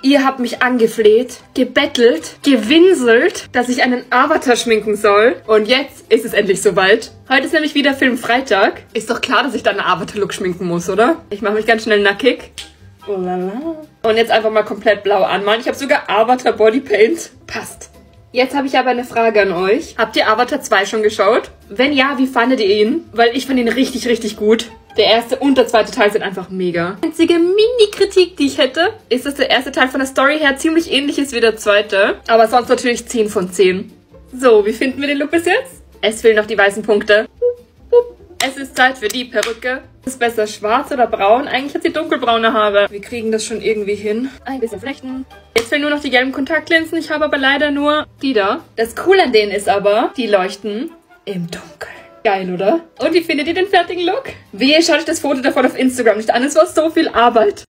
Ihr habt mich angefleht, gebettelt, gewinselt, dass ich einen Avatar schminken soll. Und jetzt ist es endlich soweit. Heute ist nämlich wieder Filmfreitag. Ist doch klar, dass ich dann einen Avatar-Look schminken muss, oder? Ich mache mich ganz schnell nackig. Oh lala. Und jetzt einfach mal komplett blau anmalen. Ich habe sogar Avatar Bodypaint. Passt. Jetzt habe ich aber eine Frage an euch. Habt ihr Avatar 2 schon geschaut? Wenn ja, wie fandet ihr ihn? Weil ich fand ihn richtig, richtig gut. Der erste und der zweite Teil sind einfach mega. Einzige Mini-Kritik, die ich hätte, ist, dass der erste Teil von der Story her ziemlich ähnlich ist wie der zweite. Aber sonst natürlich 10 von 10. So, wie finden wir den Look bis jetzt? Es fehlen noch die weißen Punkte. Es ist Zeit für die Perücke. Ist besser schwarz oder braun? Eigentlich hat sie dunkelbraune Haare. Wir kriegen das schon irgendwie hin. Ein bisschen flechten. Jetzt fehlen nur noch die gelben Kontaktlinsen. Ich habe aber leider nur die da. Das Coole an denen ist aber, die leuchten im Dunkeln. Geil, oder? Und wie findet ihr den fertigen Look? Wehe, schaut euch das Foto davon auf Instagram nicht an. Es war so viel Arbeit.